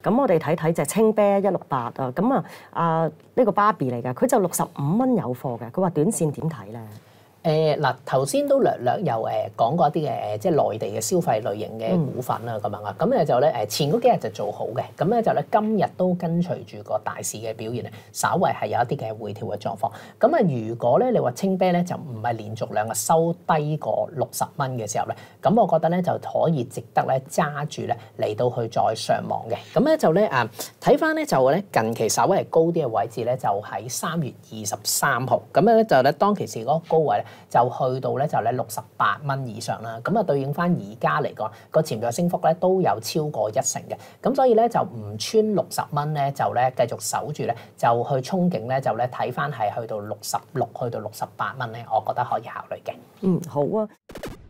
咁我哋睇睇隻青啤168啊，咁呢個芭比嚟嘅，佢就65蚊有貨嘅。佢話短線點睇咧？ 嗱，頭先都略有講過一啲嘅即係內地嘅消費類型嘅股份啦咁樣啊，咁咧就咧前嗰幾日就做好嘅，咁咧就咧今日都跟隨住個大市嘅表現咧，稍為係有一啲嘅回調嘅狀況。咁啊，如果咧你話青啤咧就唔係連續兩日收低過60蚊嘅時候咧，咁我覺得咧就可以值得咧揸住咧嚟到去再上望嘅。咁咧就咧睇翻咧就咧近期稍微係高啲嘅位置咧就喺3月23號，咁咧就咧當其時嗰個高位咧，就去到咧就咧68蚊以上啦，咁啊對應翻而家嚟講個潛在升幅咧都有超過1成嘅，咁所以咧就唔穿60蚊咧就咧繼續守住咧就去憧憬咧就咧睇翻係去到66去到68蚊咧，我覺得可以考慮嘅。 好啊。